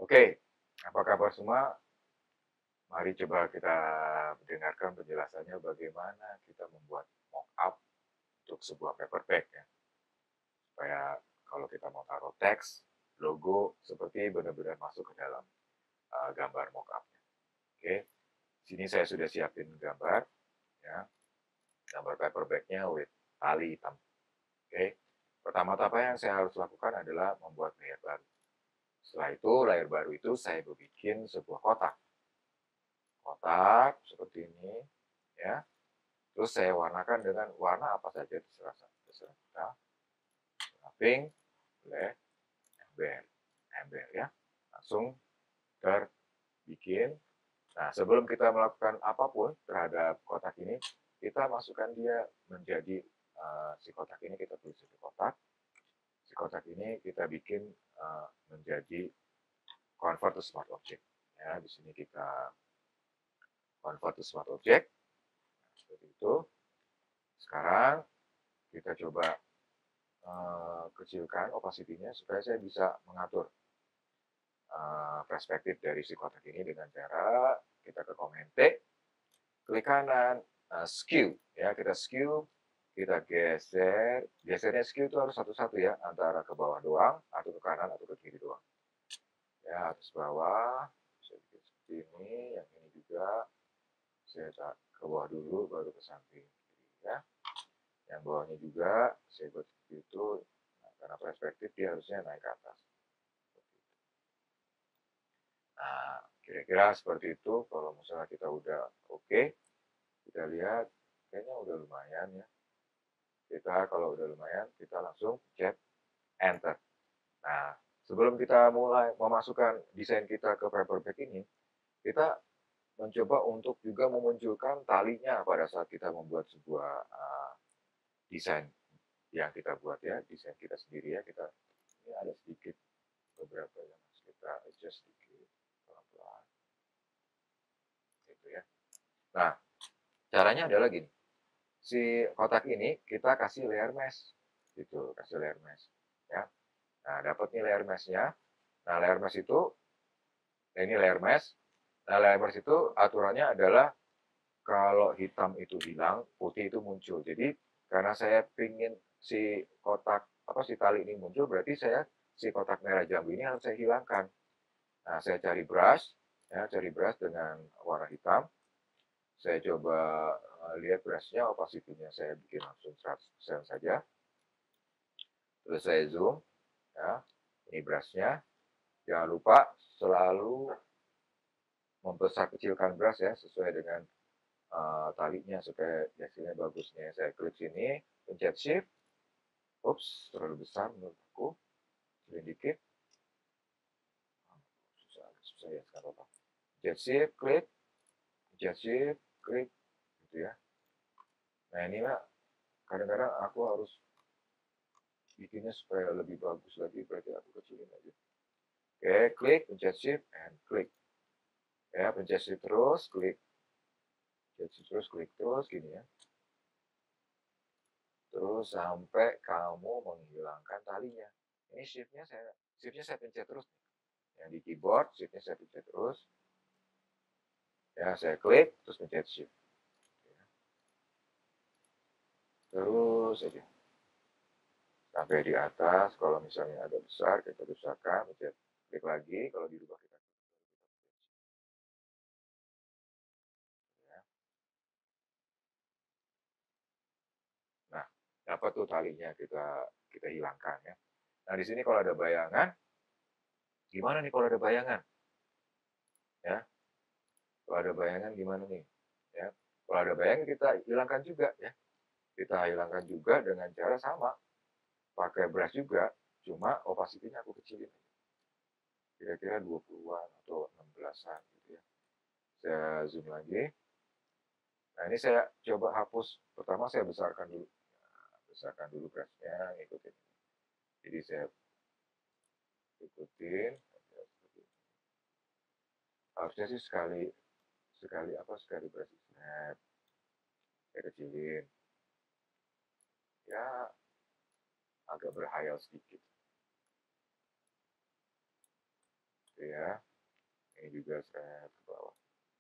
Oke, apa kabar semua? Mari coba kita dengarkan penjelasannya bagaimana kita membuat mockup untuk sebuah paper bag ya. Supaya kalau kita mau taruh teks, logo seperti benar-benar masuk ke dalam gambar mockupnya. Oke, sini saya sudah siapin gambar ya, gambar paper bagnya with tali hitam. Oke, pertama-tama yang saya harus lakukan adalah membuat layer baru. Setelah itu, layer baru itu saya bikin sebuah kotak. Kotak seperti ini ya. Terus saya warnakan dengan warna apa saja terserah kita. Pink, black, ember, ember ya. Langsung terbikin. Nah, sebelum kita melakukan apapun terhadap kotak ini, kita masukkan dia menjadi si kotak ini kita tulis di kotak. Si kotak ini kita bikin menjadi convert to smart object. Ya, di sini kita convert to smart object. Nah, seperti itu. Sekarang kita coba kecilkan opacity-nya supaya saya bisa mengatur perspektif dari si kotak ini dengan cara kita ke Command T, klik kanan, skew ya, kita skew, kita geser, gesernya skew itu harus satu-satu ya, antara ke bawah doang atau ke kanan atau ke kiri doang. Ya, atas bawah, saya bikin seperti ini, yang ini juga saya ke bawah dulu baru ke samping kiri ya. Yang bawahnya juga saya buat seperti itu. Nah, karena perspektif dia harusnya naik ke atas. Nah, kira-kira seperti itu. Kalau misalnya kita udah oke, kita lihat kayaknya udah lumayan ya. Kita kalau udah lumayan, kita langsung cek enter. Nah, sebelum kita mulai memasukkan desain kita ke paper bag ini, kita mencoba untuk juga memunculkan talinya pada saat kita membuat sebuah desain yang kita buat ya, desain kita sendiri ya. Kita ini ada sedikit beberapa yang harus kita adjust sedikit pelan-pelan gitu ya. Nah, caranya adalah gini. Si kotak ini kita kasih layer mesh gitu, kasih layer mesh ya. Nah, dapat nih layer mesh-nya. Nah, layer mesh itu ini layer mesh. Nah, layer mesh itu aturannya adalah kalau hitam itu hilang, putih itu muncul. Jadi karena saya pingin si kotak apa si tali ini muncul, berarti saya si kotak merah jambu ini harus saya hilangkan. Nah, saya cari brush, ya, cari brush dengan warna hitam. Saya coba lihat brushnya, opacity-nya saya bikin langsung 100% saja. Terus saya zoom, ya, ini brushnya. Jangan lupa selalu membesar kecilkan brush ya, sesuai dengan talinya supaya hasilnya bagus nih. Saya klik sini, pencet shift. Ups, terlalu besar menurut aku. Kecilin dikit. Susah ya, nggak apa-apa. Pencet shift, klik. Pencet shift, klik. Gitu ya. Nah ini mah kadang-kadang aku harus bikinnya supaya lebih bagus lagi, berarti aku kecilin aja. Oke, klik, pencet shift, and klik. Ya, pencet shift terus, klik. Pencet shift terus, klik terus, gini ya. Terus sampai kamu menghilangkan talinya. Ini shiftnya saya pencet terus. Yang di keyboard, shiftnya saya pencet terus. Ya, saya klik, terus pencet shift. Terus aja. Sampai di atas, kalau misalnya ada besar, kita besarkan, pencet klik lagi, kalau dirubah kita ya. Nah, dapat tuh talinya kita hilangkan ya. Nah, di sini kalau ada bayangan, gimana nih kalau ada bayangan? Ya, kalau ada bayangan gimana nih? Ya, kalau ada bayangan kita hilangkan juga ya. Kita hilangkan juga dengan cara sama, pakai brush juga, cuma opacity-nya aku kecilin. Kira-kira 20-an atau 16-an gitu ya. Saya zoom lagi. Nah, ini saya coba hapus. Pertama saya besarkan dulu. Nah, besarkan dulu brushnya, ikutin. Jadi saya ikutin. Harusnya sih sekali sekali brush snap. Saya kecilin. Ya, agak berhayal sedikit. ya. Ini juga saya ke bawah.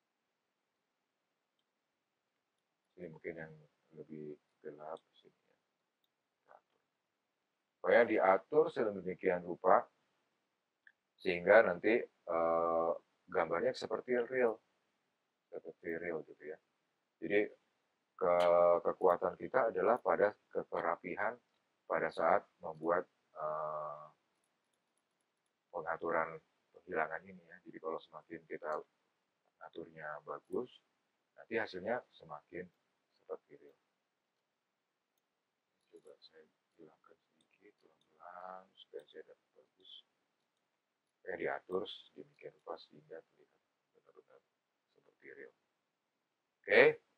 Ini mungkin yang lebih gelap sini ya. Pokoknya diatur sedemikian rupa sehingga nanti gambarnya seperti real gitu ya. Jadi kekuatan kita adalah pada kerapihan pada saat membuat pengaturan penghilangan ini ya. Jadi kalau semakin kita aturnya bagus, nanti hasilnya semakin seperti real. Coba saya hilangkan sedikit pelan-pelan supaya saya dapat bagus. Saya diatur sedemikian rupa sehingga terlihat benar-benar seperti real. Oke.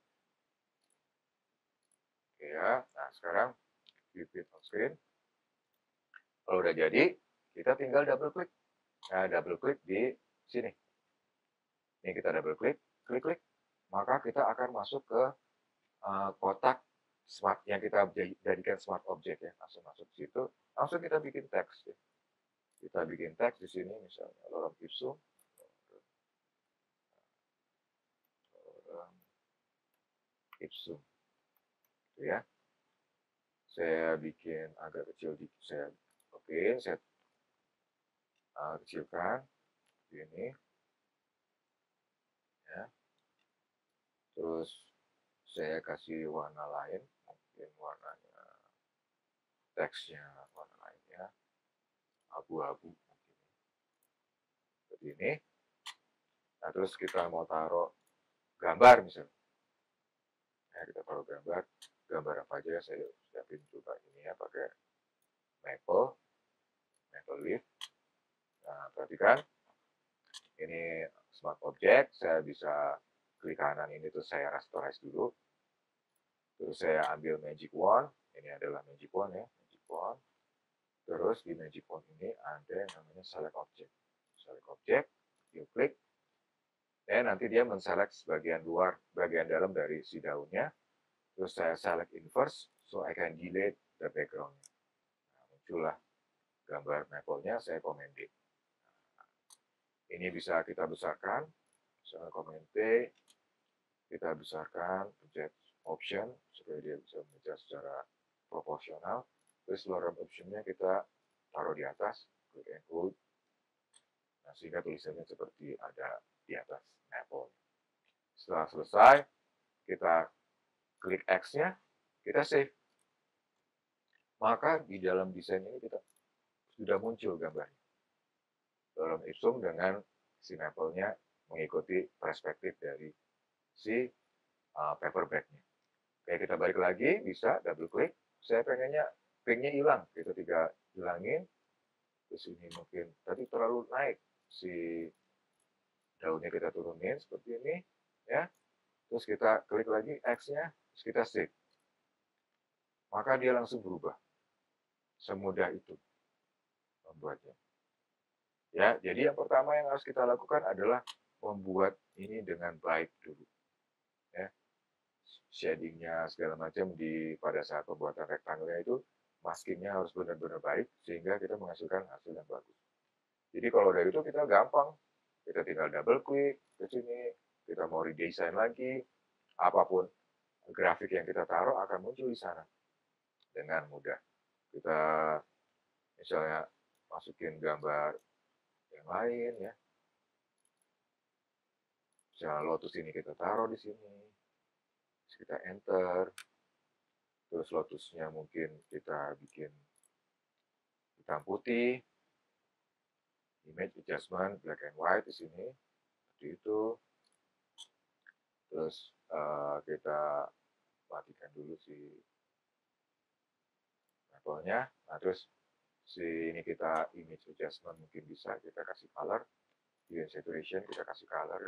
Oke ya. Nah sekarang keep it on screen. Kalau udah jadi, kita tinggal double klik. Nah, double klik di sini. Ini kita double klik, klik, maka kita akan masuk ke kotak smart yang kita jadikan smart object ya. Langsung masuk ke situ, langsung kita bikin teks ya. Kita bikin teks di sini misalnya lorem ipsum. Lorem ipsum. Gitu ya. Saya bikin agak kecil dikit, saya kecilkan ini ya. Terus saya kasih warna lain, mungkin warnanya teksnya warna lainnya abu-abu mungkin seperti ini. Nah terus kita mau taruh gambar misalnya. Nah kita taruh gambar apa aja, saya siapin coba ini ya pakai maple leaf. Nah perhatikan ini smart object, saya bisa klik kanan ini terus saya rasterize dulu. Terus saya ambil magic wand, ini adalah magic wand ya, magic wand. Terus di magic wand ini ada yang namanya select object. Select object, you klik, dan nanti dia menselect bagian luar, bagian dalam dari si daunnya. Terus saya select inverse, so I can delete the background. Nah, muncullah gambar maple-nya, saya Command D. Nah, ini bisa kita besarkan, misalnya Command T, kita besarkan, pencet option, supaya dia bisa membaca secara proporsional. Terus lorem ipsumnya kita taruh di atas, click and hold. Nah, sehingga tulisannya seperti ada di atas maple. Setelah selesai, kita klik X-nya, kita save. Maka di dalam desain ini kita sudah muncul gambarnya. Lorem ipsum dengan si maple-nya mengikuti perspektif dari si paperback-nya. Oke, kita balik lagi, bisa double klik. Saya pengennya pinknya hilang, kita tinggal hilangin. Terus ini mungkin tadi terlalu naik, si daunnya kita turunin seperti ini, ya. Terus kita klik lagi X-nya, terus kita save. Maka dia langsung berubah. Semudah itu membuatnya. Ya, jadi yang pertama yang harus kita lakukan adalah membuat ini dengan baik dulu. Ya. Shadingnya segala macam pada saat pembuatan rektangelnya itu maskingnya harus benar-benar baik sehingga kita menghasilkan hasil yang bagus. Jadi kalau dari itu kita gampang, kita tinggal double klik ke sini, kita mau redesign lagi, apapun grafik yang kita taruh akan muncul di sana dengan mudah. Kita misalnya masukin gambar yang lain ya, misalnya lotus ini kita taruh di sini, terus kita enter, terus lotusnya mungkin kita bikin hitam putih, image adjustment black and white di sini, seperti itu. Terus kita matikan dulu si levelnya. Nah terus si ini kita image adjustment mungkin bisa kita kasih color, di saturation kita kasih color.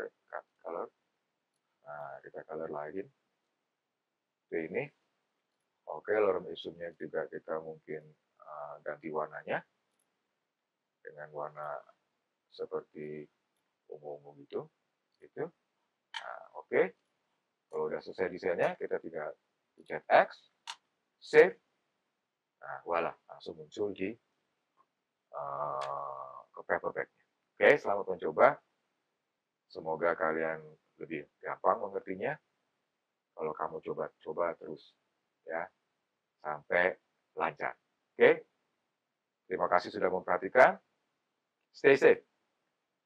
Nah kita color lain. Oke ini. Oke lorem ipsumnya juga kita mungkin ganti warnanya dengan warna seperti ungu-ungu gitu. Nah, oke. Kalau udah selesai desainnya, kita tinggal pencet X, save. Nah, voila, langsung muncul di ke paperback-nya. Oke, selamat mencoba. Semoga kalian lebih gampang mengertinya. Kalau kamu coba terus, ya, sampai lancar. Oke, terima kasih sudah memperhatikan. Stay safe.